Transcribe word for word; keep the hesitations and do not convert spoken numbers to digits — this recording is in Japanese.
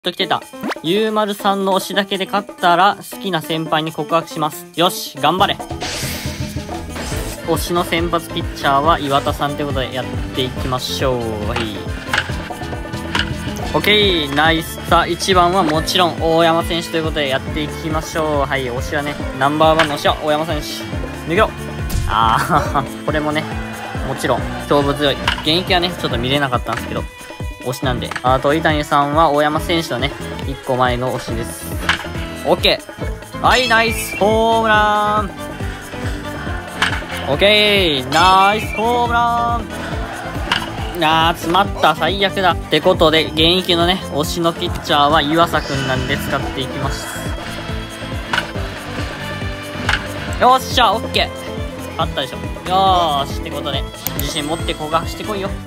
と来てた。ゆうまるさんの推しだけで勝ったら好きな先輩に告白します。よし、頑張れ。推しの先発ピッチャーは岩田さんということでやっていきましょう。はい。オッケー、ナイス。さあ、いちばんはもちろん大山選手ということでやっていきましょう。はい、推しはね、ナンバーワンの推しは大山選手。抜けろ。あー、これもね、もちろん勝負強い。現役はね、ちょっと見れなかったんですけど、推しなんで。あと、伊谷さんは大山選手のね、いっこまえの推しです。オッケー。はい、ナイスホームラン。オッケー、ナイスホームラン。あー、詰まった。最悪だ。ってことで、現役のね、推しのピッチャーは岩佐くんなんで使っていきます。よっしゃ、オッケー。勝ったでしょ。よーし。ってことで、自信持って告白してこいよ。